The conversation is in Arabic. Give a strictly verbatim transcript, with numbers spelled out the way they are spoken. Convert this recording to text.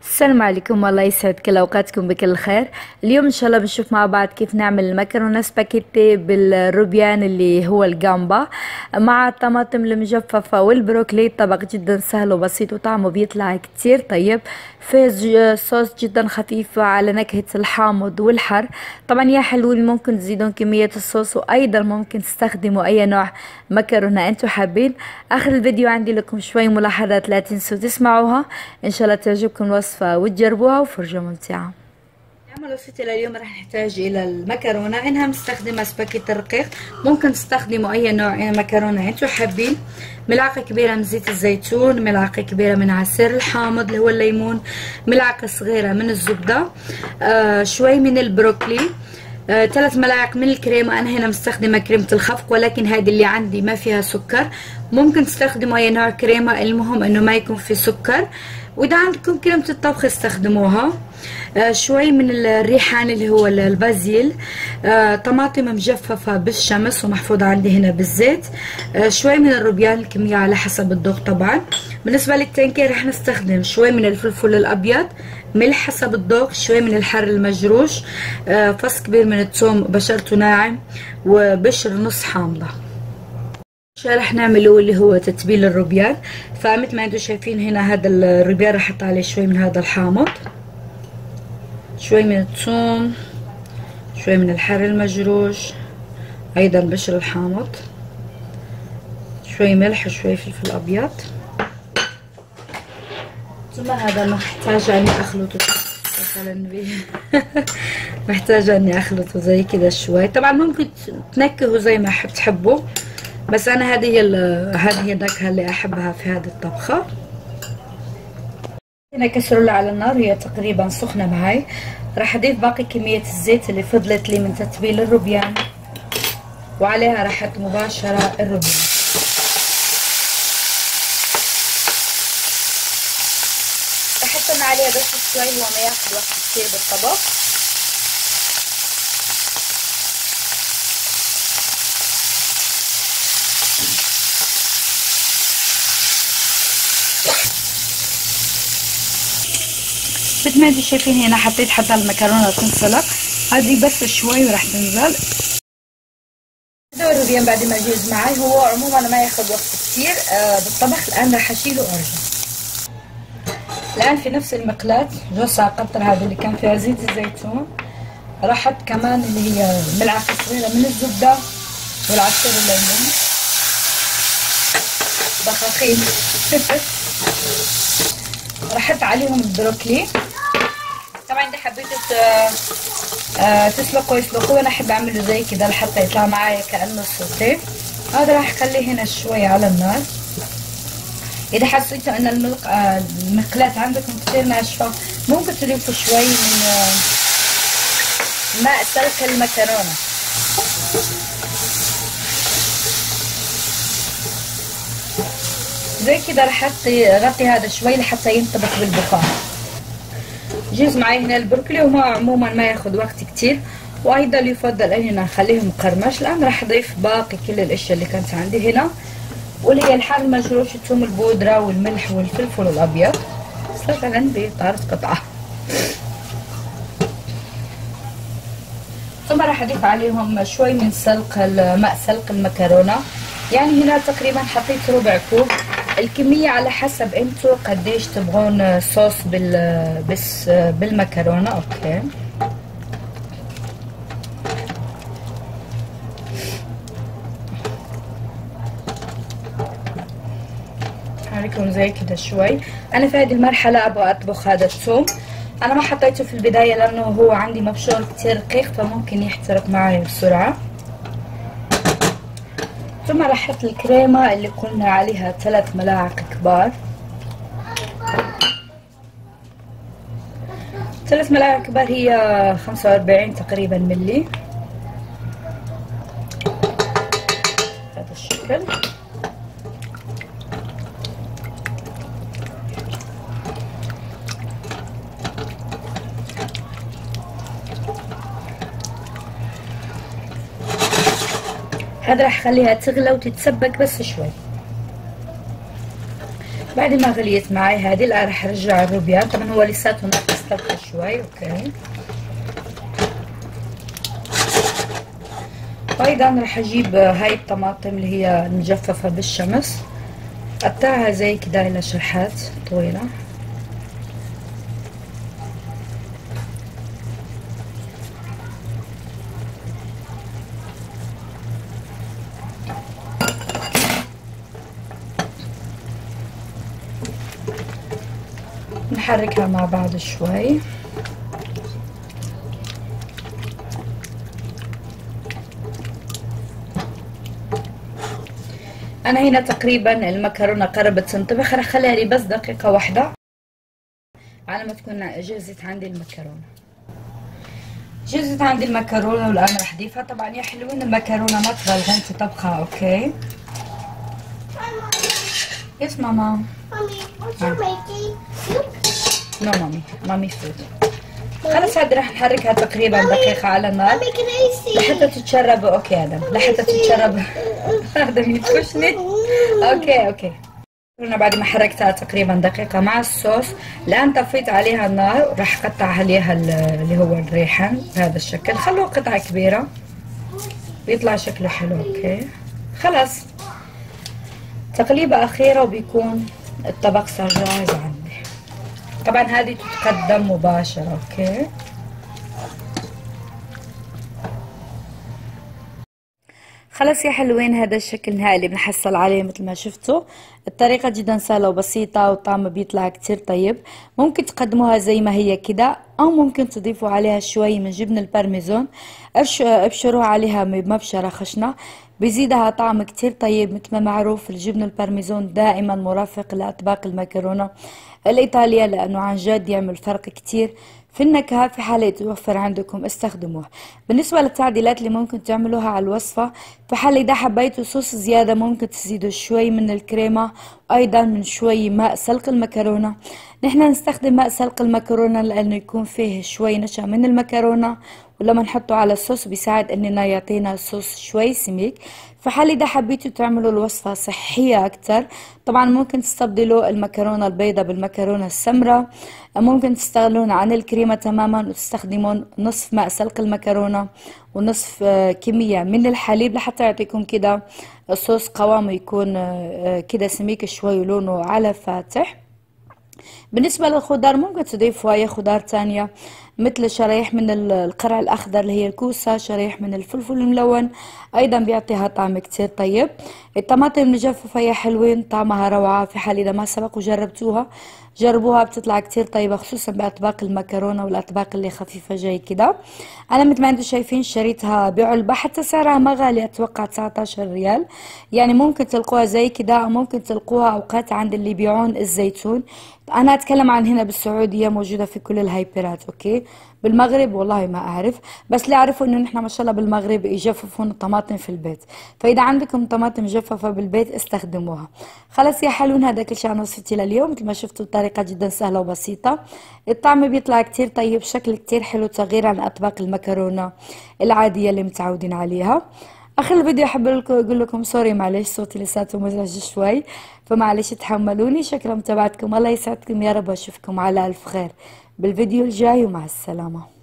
السلام عليكم، الله يسعد كل اوقاتكم بكل خير. اليوم ان شاء الله بنشوف مع بعض كيف نعمل المكرونه سباكيتي بالروبيان اللي هو الجامبا مع الطماطم المجففه والبروكلي. طبق جدا سهل وبسيط وطعمه بيطلع كتير طيب. فيه صوص جدا خفيف على نكهه الحامض والحر. طبعا يا حلوين ممكن تزيدون كميه الصوص، وايضا ممكن تستخدموا اي نوع مكرونه انتم حابين. اخر الفيديو عندي لكم شوي ملاحظات لا تنسوا تسمعوها، ان شاء الله تعجبكم الوصفة وتجربوها وفرجة ممتعة. نعمل وصفتي لليوم راح نحتاج الى المكرونة، انها مستخدمة سباكيت رقيق، ممكن تستخدموا اي نوع مكرونة انتم حابين. ملعقة كبيرة من زيت الزيتون، ملعقة كبيرة من عصير الحامض اللي هو الليمون، ملعقة صغيرة من الزبدة، آه شوي من البروكلي، آه، ثلاث ملاعق من الكريمة. أنا هنا مستخدمة كريمة الخفق، ولكن هذه اللي عندي ما فيها سكر. ممكن تستخدموا أي نوع كريمة، المهم إنه ما يكون في سكر. وإذا عندكم كريمة الطبخ استخدموها. آه، شوي من الريحان اللي هو البازيل، آه، طماطم مجففة بالشمس ومحفوظة عندي هنا بالزيت، آه، شوي من الروبيان، الكمية على حسب الذوق طبعا. بالنسبة للتنكير رح نستخدم شوي من الفلفل الأبيض، ملح حسب الذوق، شوي من الحر المجروش، آه، فص كبير من الثوم بشرته ناعم، وبشر نص حامضة. شو رح نعمله اللي هو تتبيل الروبيان. فمثل ما انتم شايفين هنا هذا الروبيان رح احط عليه شوي من هذا الحامض، شوي من الثوم، شوي من الحر المجروش، ايضا بشر الحامض، شوي ملح وشوي فلفل ابيض. ثم هذا محتاجة اني اخلطه مثلا محتاجة اني اخلطه زي كذا شوي. طبعا ممكن تنكهوا زي ما تحبوا، بس انا هذه هي هذه هي النكهة اللي احبها في هذه الطبخة. هنا كسرولة على النار، هي تقريبا سخنة معي. راح اضيف باقي كمية الزيت اللي فضلت لي من تتبيل الروبيان، وعليها راح احط مباشرة الروبيان. راح احط عليها بس شوي، هو ما ياخذ وقت كثير بالطبخ. مثل ما انتم شايفين هنا حطيت حتى المكرونه تنسلق، هذه بس شوي وراح تنزل. هذا الروبيان بعد ما جهز معي، هو عموما ما ياخذ وقت كثير آه بالطبخ. الان راح اشيله وارجع. الان في نفس المقلاة جوزها قطر هذا اللي كان فيها زيت الزيتون، راح احط كمان اللي هي ملعقه صغيره من الزبده والعصير الليمون بخاخين راح احط عليهم البروكلي. طبعا اذا حبيتوا تسلقوا يسلقوا، انا احب اعمله زي كذا لحتى يطلع معايا كانه سوتيه. هذا راح اخليه هنا شوي على النار. اذا حسيتوا ان المقلاة عندكم كثير ناشفه، ممكن تضيفوا شوي من ماء سلق المكرونه. زي كذا راح اغطي هذا شوي لحتى ينطبخ بالبخار. جهز معي هنا البروكلي، وما عموما ما ياخذ وقت كتير، وايضا يفضل اني نخليه مقرمش. الان راح اضيف باقي كل الاشياء اللي كانت عندي هنا، واللي هي الحار المجروش، الثوم البودره والملح والفلفل الابيض. مثلا بطارة قطعه. ثم راح اضيف عليهم شوي من سلق ماء سلق المكرونه. يعني هنا تقريبا حطيت ربع كوب، الكمية على حسب انتو قديش تبغون صوص بال بس بالمكرونة. اوكي، هوريكم زي كده شوي. انا في هذه المرحلة ابغى اطبخ هذا الثوم. انا ما حطيته في البداية لانه هو عندي مبشور كتير رقيق، فممكن يحترق معي بسرعة. ثم راح احط الكريمة اللي قلنا عليها ثلاث ملاعق كبار، ثلاث ملاعق كبار هي خمسة وأربعين تقريبا ملي. هذا الشكل. هذا راح اخليها تغلى وتتسبك بس شوي. بعد ما غليت معي هذه الآن رح ارجع الروبيان. طبعا هو لساته ناقص طبخه شوي. اوكي وايضا رح اجيب هاي الطماطم اللي هي مجففه بالشمس، قطعها زي كده الى شرحات طويله. نحركها مع بعض شوي. انا هنا تقريبا المكرونه قربت تنطبخ، رح اخليها لي بس دقيقه واحده على ما تكون جهزت عندي المكرونه. جهزت عندي المكرونه والان رح اضيفها. طبعا يا حلوين المكرونه ما تغلغن في طبخها. اوكي يس ماما. Mommy, what's your making? Soup? نو مامي مامي فود. خلص هذه رح نحركها تقريبا دقيقة على النار Mommy, can I see? لحتى تتشرب. اوكي ادم لحتى تتشرب. ادم يدفشني. اوكي اوكي قلنا بعد ما حركتها تقريبا دقيقة مع الصوص، الآن طفيت عليها النار وراح اقطع عليها اللي هو الريحان بهذا الشكل. خلوه قطعة كبيرة بيطلع شكله حلو. اوكي خلاص تقليبة أخيرة وبيكون الطبق صار جاهز عندي. طبعا هذه تتقدم مباشرة. اوكي خلص يا حلوين هذا الشكل النهائي اللي بنحصل عليه مثل ما شفتوا. الطريقة جدا سهلة وبسيطة والطعم بيطلع كتير طيب. ممكن تقدموها زي ما هي كده او ممكن تضيفوا عليها شوي من جبن البارميزان، ابشروها عليها بمبشرة خشنة بيزيدها طعم كتير طيب. مثل ما معروف الجبن البارميزان دائما مرافق لأطباق المكرونة الإيطالية لأنه عن جد يعمل فرق كتير في النكهة. في حالة يتوفر عندكم استخدموه. بالنسبة للتعديلات اللي ممكن تعملوها على الوصفة، في حال إذا حبيتوا صوص زيادة ممكن تزيدوا شوي من الكريمة وأيضا من شوي ماء سلق المكرونة. نحن نستخدم ماء سلق المكرونة لأنه يكون فيه شوي نشا من المكرونة، ولما نحطه على الصوص بيساعد اننا يعطينا صوص شوي سميك. في حال اذا حبيتوا تعملوا الوصفة صحية اكتر طبعا ممكن تستبدلوا المكرونة البيضاء بالمكرونة السمراء، ممكن تستغلون عن الكريمة تماما وتستخدمون نصف ماء سلق المكرونة ونصف كمية من الحليب لحتى يعطيكم كده الصوص قوامه يكون كده سميك شوي ولونه على فاتح. بالنسبة للخضار ممكن تضيفوا اي خضار تانية مثل شرايح من القرع الاخضر اللي هي الكوسة، شرايح من الفلفل الملون ايضا بيعطيها طعم كتير طيب. الطماطم المجففة يا حلوين طعمها روعة. في حال اذا ما سبق وجربتوها جربوها بتطلع كتير طيبة خصوصا باطباق المكرونة والاطباق اللي خفيفة جاي كده. انا مثل ما انتم شايفين شريتها بعلبة حتى سعرها ما غالي، اتوقع تسعتاشر ريال. يعني ممكن تلقوها زي كده او ممكن تلقوها اوقات عند اللي يبيعون الزيتون. انا اتكلم عن هنا بالسعودية موجودة في كل الهايبرات. اوكي بالمغرب والله ما اعرف، بس اللي اعرفه انه نحن ما شاء الله بالمغرب يجففون الطماطم في البيت، فاذا عندكم طماطم مجففة بالبيت استخدموها. خلاص يا حلوين هذا كل شيء عن وصفتي لليوم. مثل ما شفتوا الطريقة جدا سهلة وبسيطة، الطعم بيطلع كتير طيب، شكل كتير حلو تغيير عن اطباق المكرونة العادية اللي متعودين عليها. اخر الفيديو احب اقول لكم سوري معلش صوتي لساته مزعج شوي فمعلش تحملوني. شكرا لمتابعتكم، الله يسعدكم يا رب، اشوفكم على الف خير بالفيديو الجاي ومع السلامة.